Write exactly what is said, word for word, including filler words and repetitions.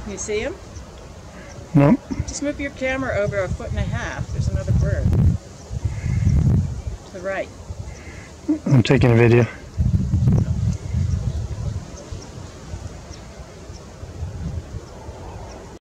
Can you see him? No. Just move your camera over a foot and a half. There's another bird. To the right. I'm taking a video.